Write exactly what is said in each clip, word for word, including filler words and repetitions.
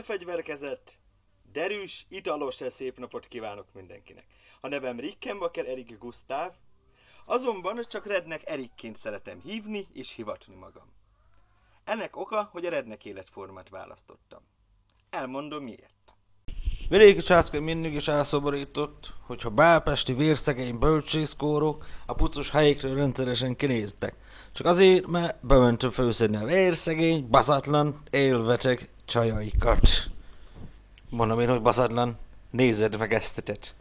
Felfegyverkezett, derűs, italos, szép napot kívánok mindenkinek. A nevem Rickenbacker Erik Gusztáv, azonban csak Rednek Erikként szeretem hívni és hivatni magam. Ennek oka, hogy a Rednek életformát választottam. Elmondom miért. Vidéki császkai mindig is elszomorított, hogyha bálpesti vérszegény bölcsészkórok a pucos helyekről rendszeresen kinéztek. Csak azért, mert bementem főszedni a vérszegény, baszatlan, élveteg csajaikat. Mondom én, hogy baszatlan, nézed meg eztetet.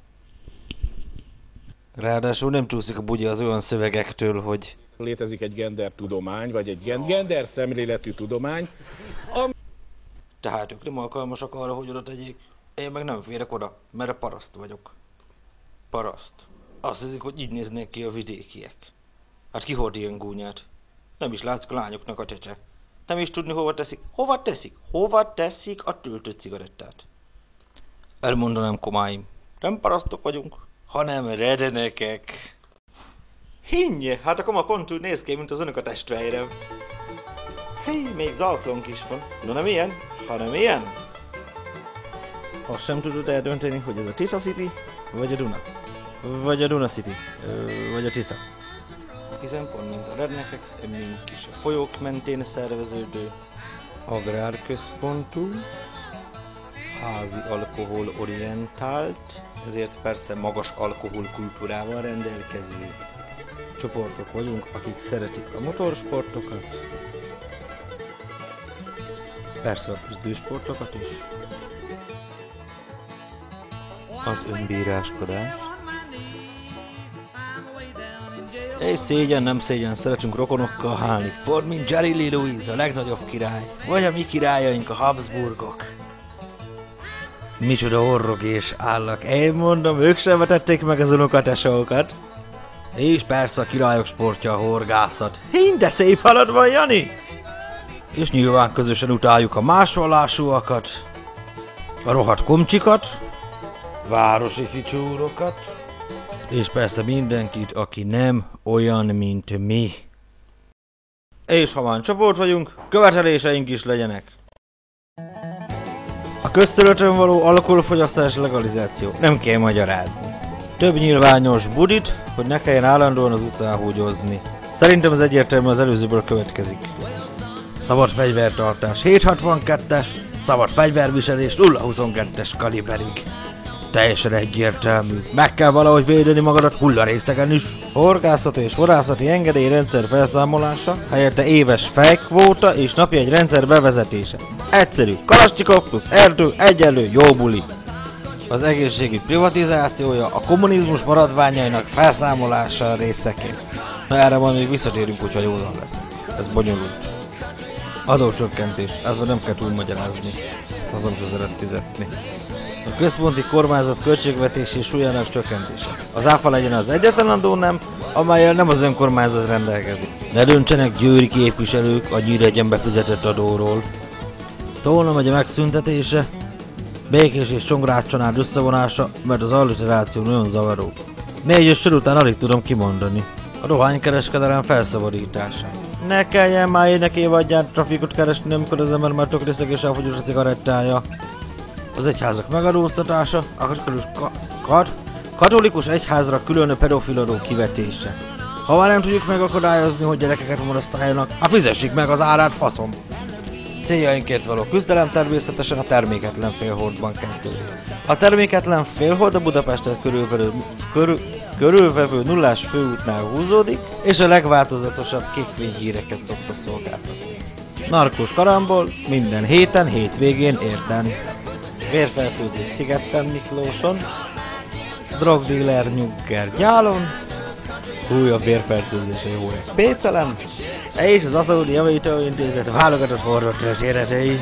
Ráadásul nem csúszik a bugyi az olyan szövegektől, hogy... Létezik egy gendertudomány, vagy egy gen- gender szemléletű tudomány, ami... Tehát ők nem alkalmasak arra, hogy oda tegyék. Én meg nem férek oda, mert a paraszt vagyok. Paraszt. Azt hiszik, hogy így néznek ki a vidékiek. Hát ki hord ilyen gúnyát? Nem is látszik a lányoknak a csecse. Nem is tudni, hova teszik. Hova teszik? Hova teszik a töltött cigarettát? Elmondanám, komáim. Nem parasztok vagyunk, hanem rednekek. Hinnye, hát a koma pont úgy néz ki, mint az önök a testvérem. Hé, még zászlónk is van. No nem ilyen, hanem ilyen. Azt sem tudod eldönteni, hogy ez a Tisza City, vagy a Duna. Vagy a Duna City, vagy a Tisza. Hiszen pont mint a rednekek, mink is a folyók mentén szerveződő, agrárközpontú, házi alkohol orientált, ezért persze magas alkoholkultúrával rendelkező csoportok vagyunk, akik szeretik a motorsportokat, persze a küzdősportokat is, az önbíráskodást, és szégyen, nem szégyen, szeretünk rokonokkal hálni, pont mint Jerry Lee Lewis, a legnagyobb király, vagy a mi királyaink, a Habsburgok. Micsoda orrog és állak, én mondom, ők sem vetették meg az unokatesókat. És persze a királyok sportja a horgászat. Hín, de szép halad van, Jani! És nyilván közösen utáljuk a másvallásúakat, a rohadt komcsikat, városi ficsúrokat, és persze mindenkit, aki nem olyan, mint mi. És ha már csoport vagyunk, követeléseink is legyenek. A közterületen való alkoholfogyasztás legalizáció. Nem kell magyarázni. Több nyilvános budit, hogy ne kelljen állandóan az utcán húgyozni. Szerintem az egyértelmű az előzőből következik. Szabad fegyvertartás hétszázhatvankettes, szabad fegyverviselés nulla huszonkettes kaliberig. Teljesen egyértelmű. Meg kell valahogy védeni magadat hullarészegen is. Horgászati és vadászati engedélyrendszer felszámolása, helyette éves fejkvóta és napi egy rendszer bevezetése. Egyszerű. Kalasnyikov plusz erdő egyenlő jó buli. Az egészségügy privatizációja, a kommunizmus maradványainak felszámolása részeként. Na erre majd még visszatérünk, hogyha józan lesz. Ez bonyolult. Adócsökkentés. Ezzel nem kell túl magyarázni. Azon se szeret fizetni. A központi kormányzat költségvetési súlyának csökkentése. Az áfa legyen az egyetlen adó nem, amellyel nem az önkormányzat rendelkezik. Ne döntsenek győri képviselők a Nyíregyen befizetett adóról. Tolna megye megszüntetése, Békés és Csongrád család összevonása, mert az alliteráció nagyon zavaró. Négy-öt sor után alig tudom kimondani. A dohánykereskedelem felszabadítása. Ne kelljen már énekévadján trafikot keresni, amikor az ember már tök részeg és elfogyós a cigarettája. Az egyházak megadóztatása, a ka ka katolikus egyházra külön pedofiladó kivetése. Ha már nem tudjuk megakadályozni, hogy gyerekeket molesztáljanak, hát fizessék meg az árát, faszom! Céljainkért való küzdelem természetesen a terméketlen félholdban kezdődik. A terméketlen félhold a Budapestet körülvevő, körül, körülvevő nullás főútnál húzódik, és a legváltozatosabb kékfényhíreket szokta szolgáltatni. Narkós karambol minden héten, hétvégén érten. Vérfertőzés Sziget-Szent Miklóson, drogdealer Nyugger Gyálon, újabb vérfertőzése jó egy Pécelen, és az Aszódi Javítóintézet válogatott horror történetei.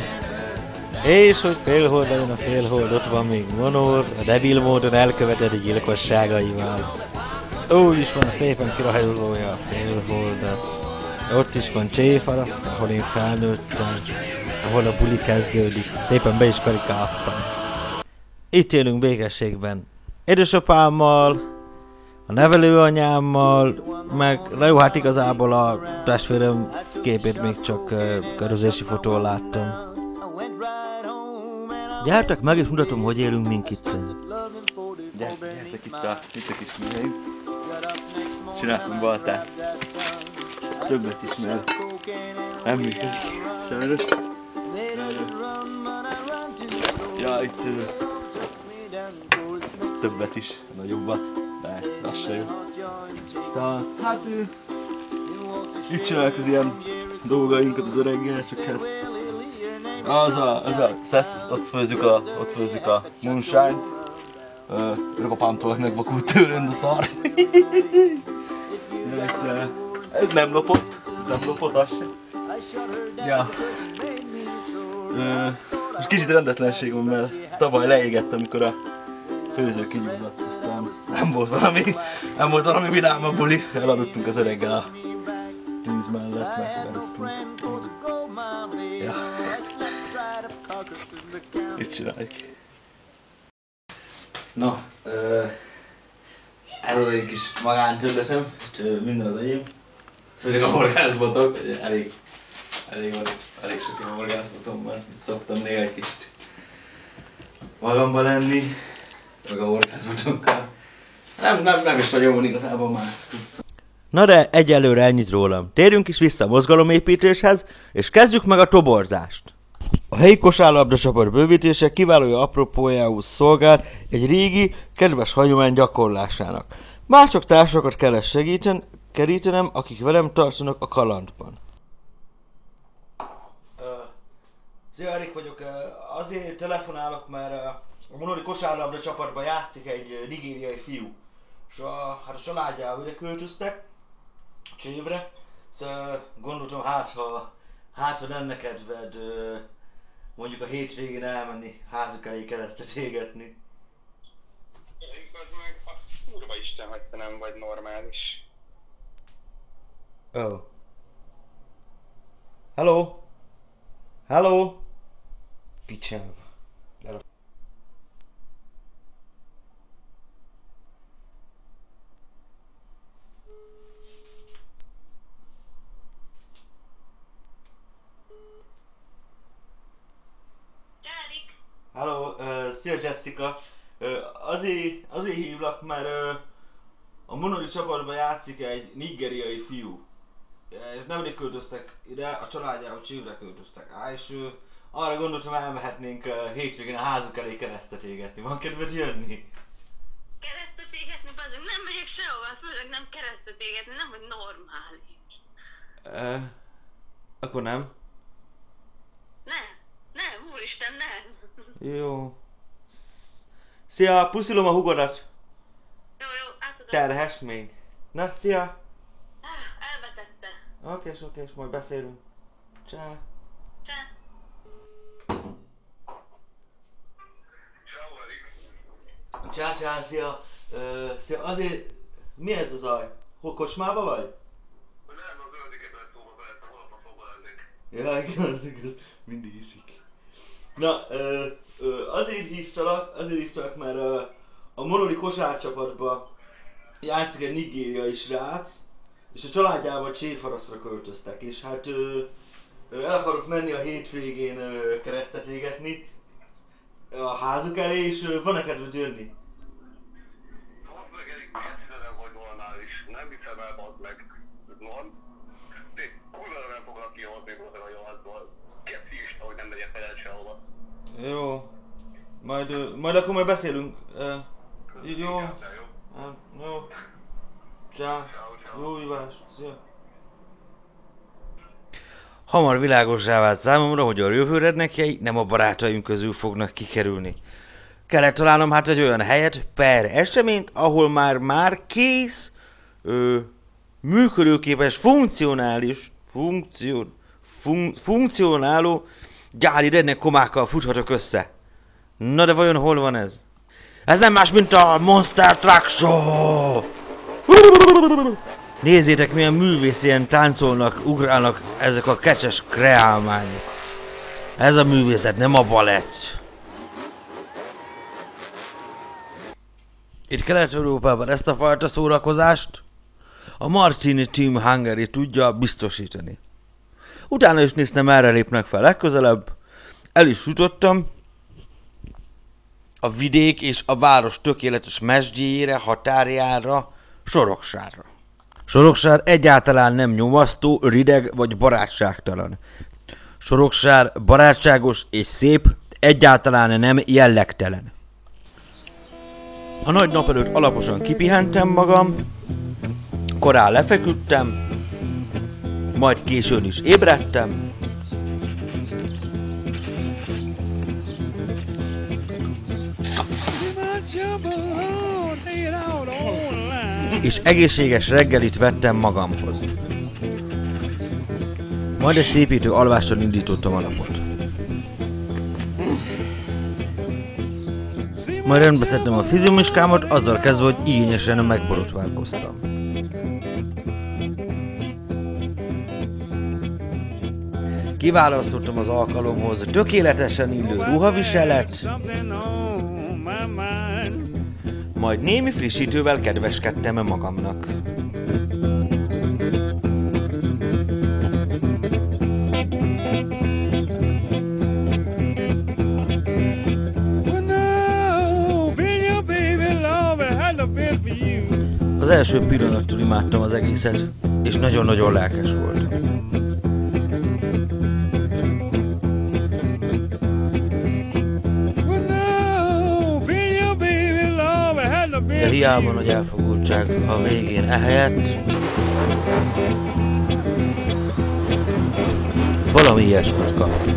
És hogy félhold legyen a félhold, ott van még Monor, a debil módon elkövetett gyilkosságaival. Úgy is van szépen kirajzolja a félholdat. Ott is van Cséfaraszt, ahol én felnőttem, ahol a buli kezdődik. Szépen be is karikáztam. Itt élünk békességben. Édesapámmal, a nevelőanyámmal, meg na jó, hát igazából a testvérem képét még csak uh, körözési fotón láttam. Gyertek meg, és mutatom, hogy élünk mink itt. Gyertek, gyertek itt a, itt a kis műhelyünk. Csináltunk baltát. Többet is, mert nem működik. Sajnos. Ja, itt többet is, nagyobbat, de az se jó. Aztán, hát itt csináljuk az ilyen dolgainkat az öreggel, csak hát az a, az a szesz, ott főzzük a, ott főzzük a moonshine-t. Örök apámtól megvakult tőlem, de szar. Ez nem lopott, ez nem lopott, az sem. Ja. Most kicsit rendetlenség van, mert tavaly leégett, amikor a főző kigyulladt, aztán nem volt valami, nem volt valami vidám a buli. Eladottunk az öreggel a tűz mellett, mert eladottunk. Ja. Itt csináljuk. No, ez az egy kis magántörletem, minden az enyém. Főleg a horgászbotok, elég, elég, elég, elég sok ilyen horgászbotom van. Itt szoktam néha egy kicsit magamban lenni, meg a horgászbotokkal. Nem, nem, nem is nagyon van igazából más. Na de egyelőre ennyit rólam. Térjünk is vissza a mozgalomépítéshez, és kezdjük meg a toborzást. A helyi kosárlabda csapat bővítése kiváló apropójául szolgál egy régi, kedves hagyomány gyakorlásának. Mások társakat kell segíten, kerítenem, akik velem tartanak a kalandban. Uh, Szia, Erik vagyok. Uh, azért telefonálok, mert uh, a Monori kosárlabda csapatban játszik egy uh, nigériai fiú. És a, hát a családjával ide költöztek, Csévre. Szóval gondoltam, hát ha, hát, ha lenne kedved uh, mondjuk a hétvégén elmenni házuk elé keresztet égetni. Igaz meg, a kurva Isten, hogy te nem vagy normális. Oh. Hello? Hello? Picsem. Hello, uh, szia Jessica. Uh, azért, azért hívlak, mert uh, a Monori csapatban játszik egy nigériai fiú. Uh, nemrég költöztek ide, a családjával Csívre költöztek. Á, és uh, arra gondoltam, elmehetnénk uh, hétvégén a házuk elé keresztet égetni. Van kedved jönni? Keresztet égetni? Bazeg, nem megyek sehova, főleg nem keresztet égetni, nem vagy normális. Uh, akkor nem? Nem, nem, úristen, nem. Jó. Szia, puszilom a hugodat. Jó, jó, átadom. Terhes még. Na, szia. Elvetette. Okés, okés, majd beszélünk. Csá. Csá. Csá, csá, szia. Uh, szia, azért... Mi ez a zaj? Hol, kocsmába vagy? Nem, az öldöket lesz szóba felette, hol a szóba lennék. Ja, igaz, igaz. Mindig iszik. Na, ö, ö, azért hívtalak, azért hívtalak, mert ö, a Monori kosárcsapatban játszik egy nigériai srác, és a családjával Csévharasztra költöztek, és hát ö, ö, el akarok menni a hétvégén ö, keresztet égetni a házuk elé, és ö, van-e kedved jönni? Bazd meg, Erik, miért szedem, hogy normális? Nem hiszem el, bazd meg. Norm? Te kurva nem foglak kihozni hozzá a javazdból. Keci is, hogy nem megyek fel el sehova. Jó. Majd, ö, majd akkor majd beszélünk. Ö, jó. Hát, jó. Csá. Jó hívás. Szia. Hamar világossá vált számomra, hogy a jövő rednekjei nem a barátaim közül fognak kikerülni. Kellett találnom hát egy olyan helyet, per eseményt, ahol már már kész, ö, működőképes, funkcionális, funkció, fun, funkcionáló gyári rednek komákkal futhatok össze. Na de vajon hol van ez? Ez nem más, mint a Monster Truck Show! Nézzétek, milyen művészien táncolnak, ugrálnak ezek a kecses kreálmányok. Ez a művészet, nem a balett. Itt Kelet-Európában ezt a fajta szórakozást a Martini Team Hungary tudja biztosítani. Utána is néztem, merre lépnek fel legközelebb. El is jutottam a vidék és a város tökéletes mesdjéjére, határjára, Soroksárra. Soroksár egyáltalán nem nyomasztó, rideg vagy barátságtalan. Soroksár barátságos és szép, egyáltalán nem jellegtelen. A nagy nap előtt alaposan kipihentem magam, korán lefeküdtem, majd későn is ébredtem, és egészséges reggelit vettem magamhoz. Majd egy szépítő alvással indítottam a napot. Majd rendbe szedtem a fizimiskámat, azzal kezdve, hogy igényesen megborotválkoztam. Kiválasztottam az alkalomhoz tökéletesen illő ruhaviselet, majd némi frissítővel kedveskedtem magamnak. Az első pillanattól imádtam az egészet, és nagyon-nagyon lelkes voltam. De hiába nagy elfogultság a végén ehelyett valami ilyesmit kaptam.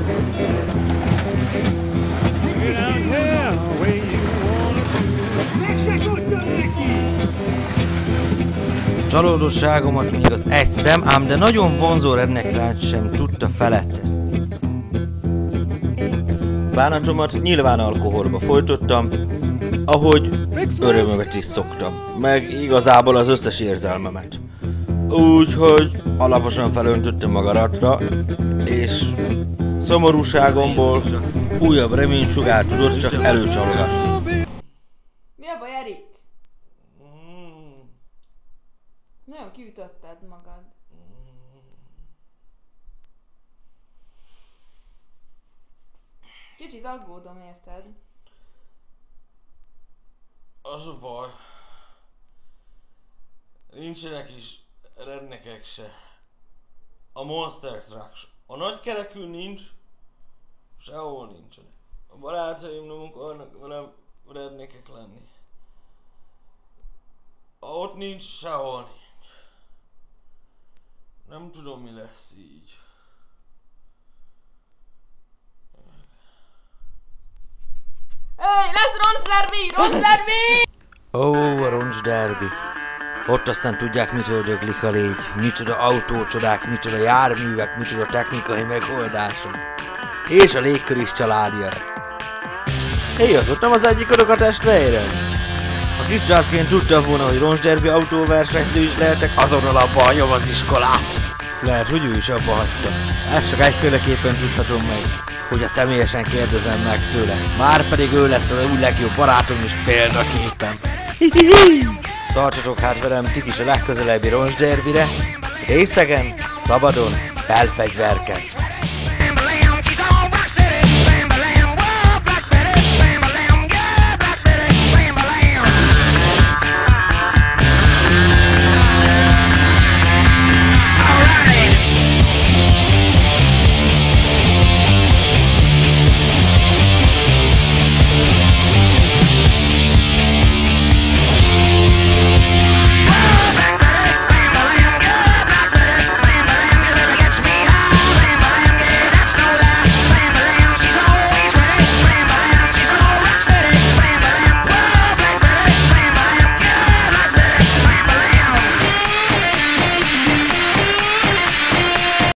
Csalódottságomat még az egy szem, ám de nagyon vonzó redneck lány sem tudta feledtetni. Bánatomat nyilván alkoholba folytottam, ahogy örömömet is szoktam, meg igazából az összes érzelmemet. Úgyhogy alaposan felöntöttem magaratra, és szomorúságomból újabb reménysugár tudott csak előcsalogatni. Mi a baj, Erik? Nagyon kiütötted magad. Kicsit aggódom, érted? Az a baj. Nincsenek is redneckek se. A Monster Truck. A nagykerekű nincs, sehol nincsenek. A barátaim nem akarnak velem redneckek lenni. Ott nincs, sehol nincs. Nem tudom, mi lesz így. Hey, lesz roncsderbi! Roncsderbi! Ó, a roncsderbi. Ott aztán tudják, mitől döglik a légy, micsoda autócsodák, micsoda járművek, micsoda technikai megoldások. És a légkör is családja. Hé, az ott nem az egyik örök a testvérem? A kis császként tudtam volna, hogy roncsderbi autóversenyző is lehetek, azonnal abba hagyom az iskolát. Lehet, hogy ő is abba hagyta. Ezt csak egyféleképpen tudhatom meg, hogy a személyesen kérdezem meg tőle. Márpedig ő lesz az új legjobb barátom és példaképem. Tartsatok hát velem ti is a legközelebbi roncsderbire, részegen, szabadon, felfegyverkezve.